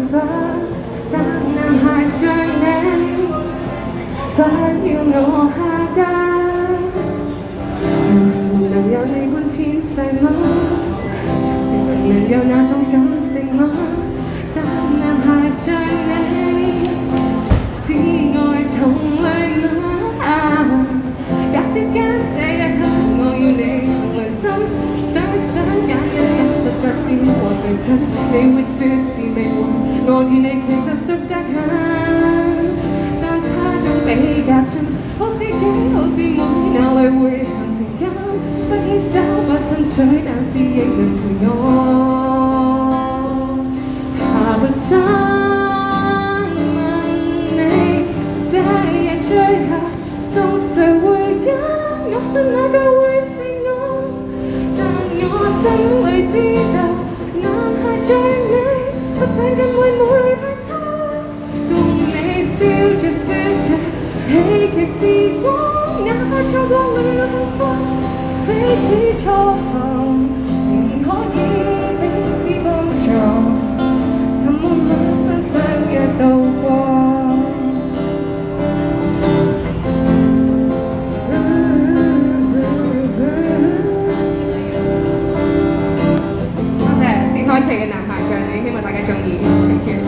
法，但男孩像你，不要我下嫁。能有你般纖細嗎？能有那種感性嗎？但男孩像你，只愛同類嗎？假使間這一刻我要你來心，想揀一揀，實在是和誰襯？你會說是命運，我與你其實熟得很，但差種比較親，好知己好姊妹，哪裏會談情感？不牽手不親嘴，但是亦能陪我下半生。問你這日最後送誰回家？我信那個會是我，但我心裏知道，男孩像你，不想跟妹妹拍拖，共你笑着笑着，喜劇時光，哪怕錯過了幸福。彼此錯行，仍可以彼此幫助，尋夢晚上相約度過。多謝薛凱琪嘅《男孩像你》，希望大家中意。Thank you。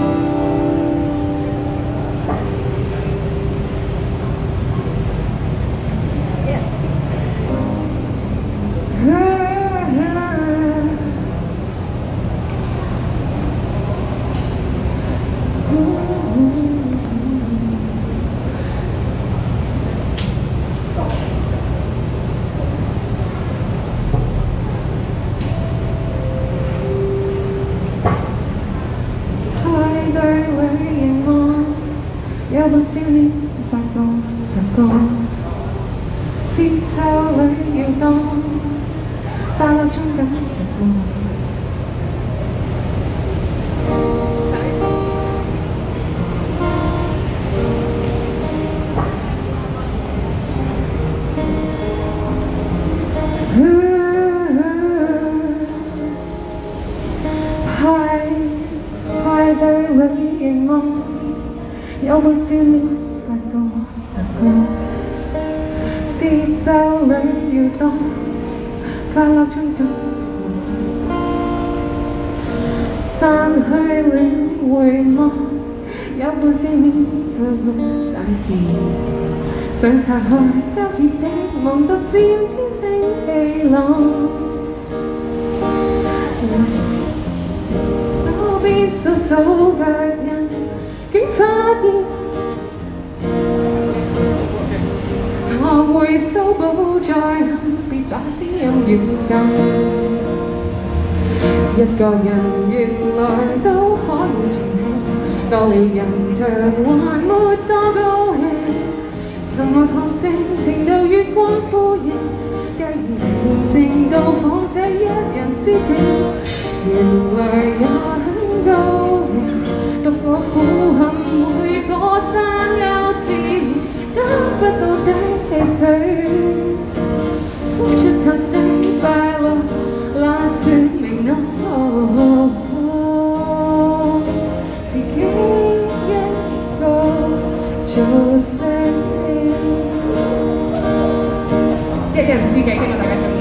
有個少年8個10個，節奏裏搖動，快樂中感直播。派對裏凝望。有個少年8個10個，節奏裏搖動，快樂中感寂寞。散去了回望，有個少年腳步大自然，想拆開得意的望到照天星氣朗。周邊數數腳印。竟發現，學會修補再恨，別把聲音軟禁。一個人原來都可以前行，道理人卻還沒多高興。沉默學性停到月光呼應，既然平靜到訪這一人之境，原來也很高興。獨個苦恨每個山丘自然得不到底氣水，呼出他聲快樂，那説明我自己一個做正，一人之境，希望大家中意。